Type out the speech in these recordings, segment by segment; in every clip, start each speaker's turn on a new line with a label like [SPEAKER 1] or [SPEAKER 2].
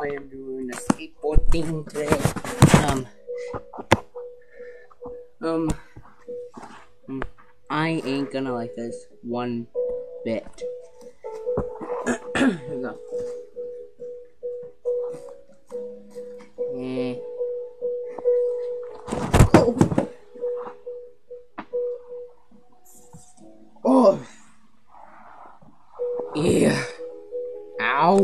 [SPEAKER 1] I am doing a skateboard thing today. I ain't gonna like this one bit. Here we go. Oh! Yeah. Ow.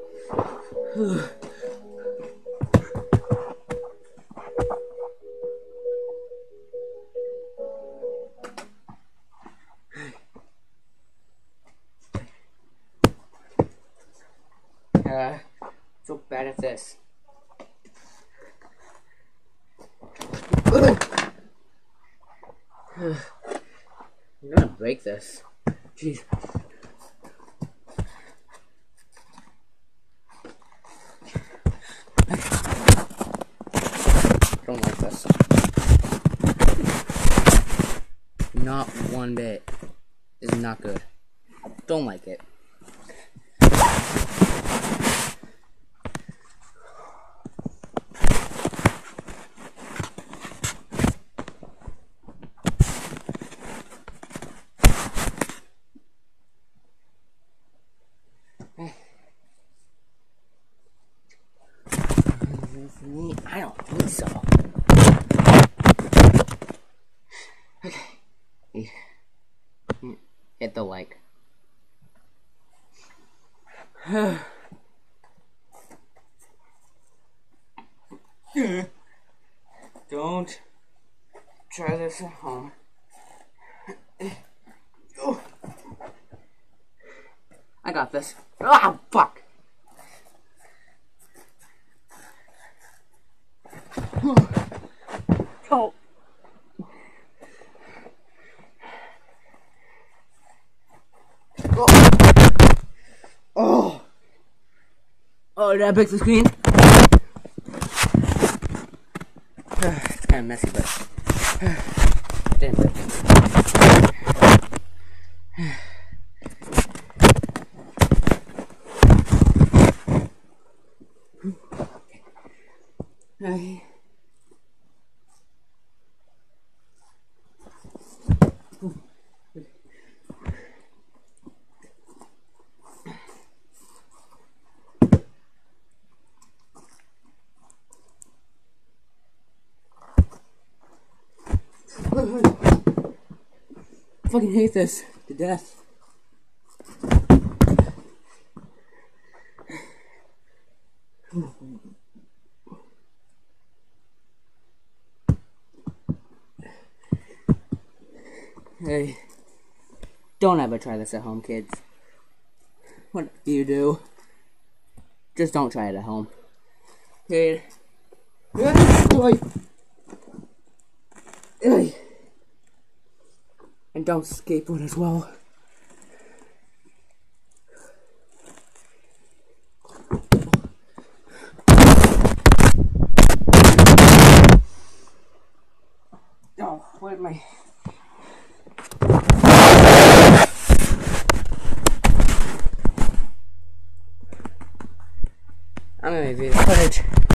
[SPEAKER 1] So bad at this. I'm gonna break this. Jeez. Don't like this. Not one bit. This is not good. Don't like it. Me? I don't think so. Okay. Hit the like. Don't try this at home. I got this. Ah, fuck. Oh. Oh. Oh, did I break the screen? It's kind of messy, but didn't break it. Okay. I fucking hate this to death. Hey, don't ever try this at home, kids. What you do, just don't try it at home. Okay. And don't skateboard as well. Oh, where's my... I'm gonna review the footage.